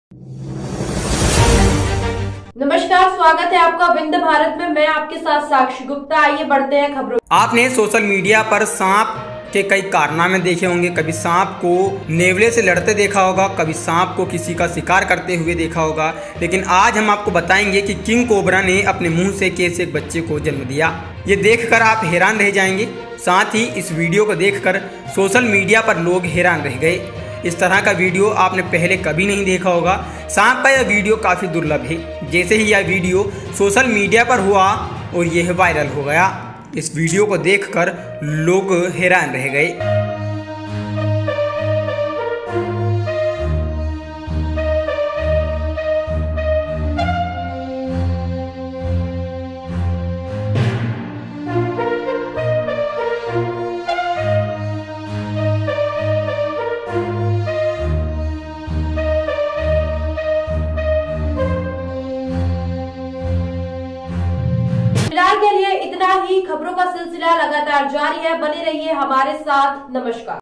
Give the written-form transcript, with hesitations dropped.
नमस्कार, स्वागत है आपका विंध्य भारत में। मैं आपके साथ साक्षी गुप्ता। आइए बढ़ते हैं खबरों। आपने सोशल मीडिया पर सांप के कई कारनामे देखे होंगे। कभी सांप को नेवले से लड़ते देखा होगा, कभी सांप को किसी का शिकार करते हुए देखा होगा। लेकिन आज हम आपको बताएंगे कि किंग कोबरा ने अपने मुंह से कैसे एक बच्चे को जन्म दिया। ये देखकर आप हैरान रह जाएंगे। साथ ही इस वीडियो को देखकर सोशल मीडिया पर लोग हैरान रह गए। इस तरह का वीडियो आपने पहले कभी नहीं देखा होगा। सांप का यह वीडियो काफ़ी दुर्लभ है। जैसे ही यह वीडियो सोशल मीडिया पर हुआ और यह वायरल हो गया, इस वीडियो को देखकर लोग हैरान रह गए। फिलहाल के लिए इतना ही। खबरों का सिलसिला लगातार जारी है, बने रहिए हमारे साथ। नमस्कार।